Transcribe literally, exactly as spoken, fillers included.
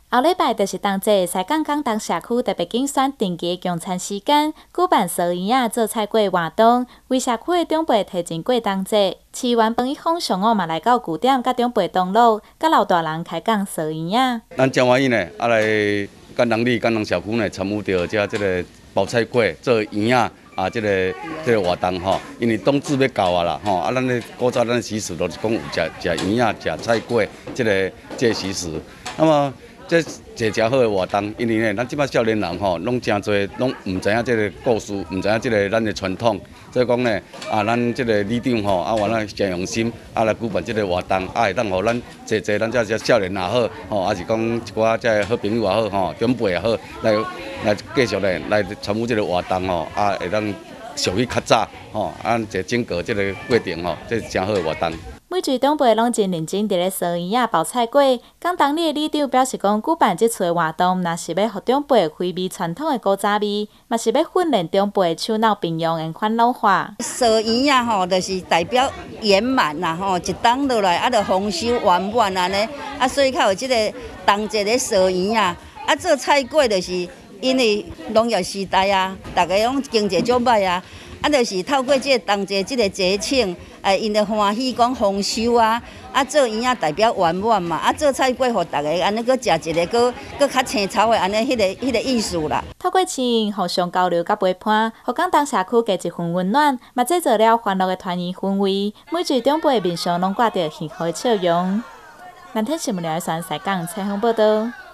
后礼拜就是同齐西港港东社区特别竞选定期共餐时间，举办烧圆仔做菜粿活动，为社区的长辈提前过同齐。市员饭一方上午嘛来到据点，甲长辈同乐，甲老大人开讲烧圆仔。 咱真欢喜呢，啊来甘农里、甘农社区呢参与到遮这个包菜粿做圆仔。 啊，这个这个活动吼，因为冬至要到啊啦吼，啊，咱咧古早咱的习俗都是讲有食食圆仔、食菜粿，这个这个习俗。那么这一个真好的活动，因为呢，咱即摆少年人吼，拢真侪拢唔知影这个故事，唔知影这个咱的传统，所以讲呢，啊，咱这个里长吼，啊，原来真用心，啊来举办这个活动，啊，会当互咱侪侪咱这些少年也好，吼，还是讲一寡这好朋友也好，吼，长辈也好，来。 来继续咧来参与这个活动吼，啊会当属于较早吼，啊一整个这个过程吼，这是真好的活动。 每位长辈拢真认真伫咧烧圆仔、包菜粿。港东里的里长表示讲，举办即次的活动，若是要互长辈回味传统的古早味，嘛是要训练长辈手脑并用的烦恼化。 烧圆仔吼，就是代表圆满啦吼，一冬落来啊，着丰收圆满安尼，啊所以较有即个同齐咧烧圆仔，啊做菜粿就是。 因为农业时代啊，大家拢经济足歹啊，啊，就是透过这个同齐这个节庆，哎，因着欢喜讲丰收啊，啊，做圆仔代表圆满嘛，啊，做菜粿互大家安尼搁食一个，搁搁较青草的安尼，迄个迄个意思啦。 透过青互相交流甲陪伴，互港东社区加一份温暖，嘛制造了欢乐的团圆氛围。每一长辈面上拢挂着幸福的笑容。南天新闻台选西港采访报道。